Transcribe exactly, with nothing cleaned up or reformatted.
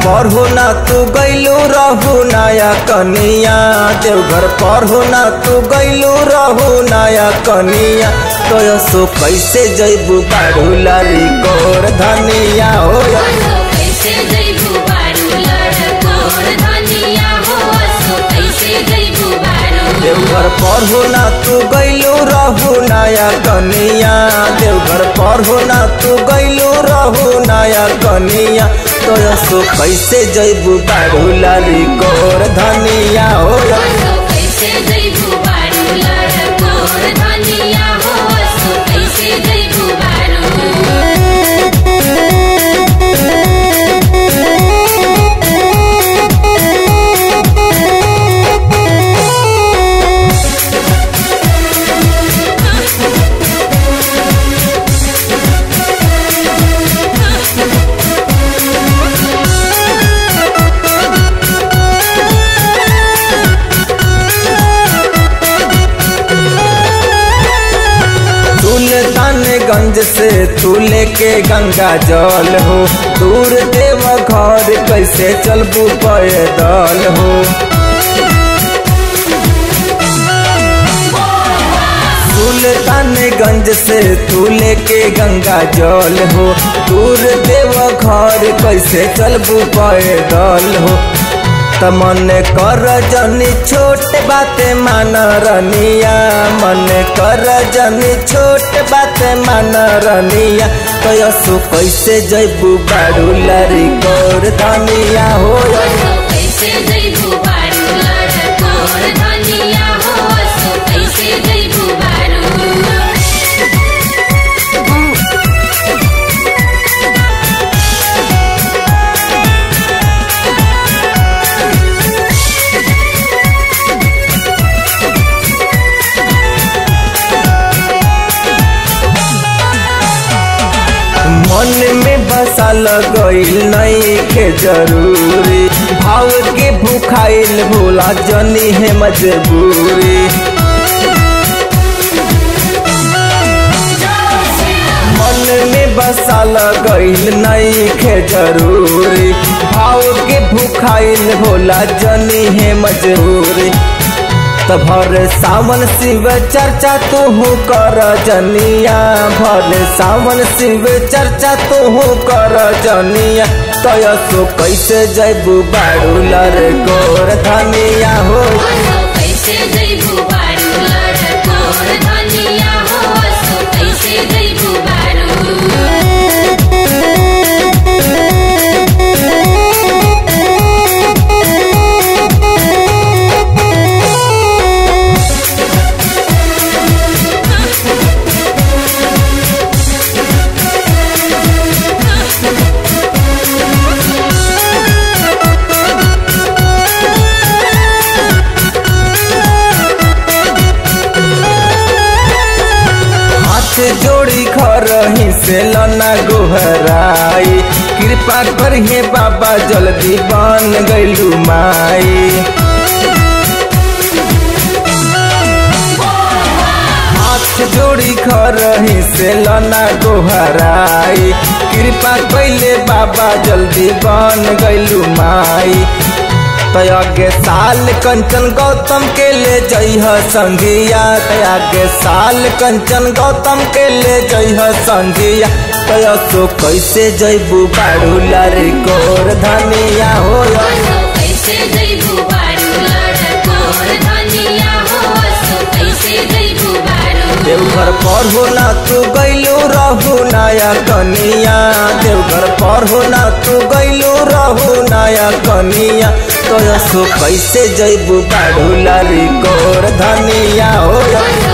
पर हो ना तू गइलू रहू नया कनिया, देवघर पर हो ना तू गइलू रहू नया कनिया। तो सो कैसे जइबू बारू लारी कोर धनिया हो, कैसे जइबू बारू लड़कोर धनिया हो, सो कैसे जइबू बारू। देवघर पर हो ना तू गइलू रहू नया कनिया, देवघर पर हो ना तू गइलू रहू नया कनिया। तो सो कैसे जइबू बारू लारी कोर धनिया हो, कैसे जइबू बारू लड़कोर धनिया हो, सो कैसे जइबू बारू। गंज से तू लेके गंगा जल हो, दूर देव घर कैसे चलबू पैदल हो। सुल्तानगंज से तू लेके गंगा जल हो, दूर देव घर कैसे चलबू पैदल हो। मन कर जनी छोट बाते मान रनिया, मन कर जनी छोट बाते मान रनिया। तो यसु कैसे जइबू बारू लारी कोर धनिया हो, कैसे जइबू बारू लड़कोर धनिया हो, सो कैसे जइबू बारू। मन में बसा लगइल नहीं के जरूरी, भाव के भूखाइल भोला जनी है मजबूरी। मन में बसा लगइल नहीं के जरूरी, भाव के भूखाइल भोला जनी है मजबूरी। भर सावन शिव चर्चा तू कर जनिया, भर सावन शिव चर्चा तू कर जनिया। तो सो कैसे जइबू बारू लड़कोर धनिया हो, कैसे जइबू बारू लड़कोर धनिया हो, सो कैसे जइबू बारू। जोड़ी घर ही से लना गोहराई, कृपा करिए बाबा जल्दी बन गइलू माई। हाथ जोड़ी घर ही से लना गोहराई, कृपा कइले बाबा जल्दी बन गइलू माई। तयागे साल कंचन गौतम के ले जइह संगिया, तयागे साल कंचन गौतम के ले जइह संगिया। तया सो कैसे जइबू बारू लारी कोर धनिया हो, कैसे जइबू बारू लड़कोर धनिया हो, सो कैसे जइबू बारू। देवघर पर हो ना तू गइलू रहू नया कनिया, देवघर पर हो ना तू गइलू रहू नया कनिया। तो सो कैसे जइबू बारू लारी कोर धनिया हो,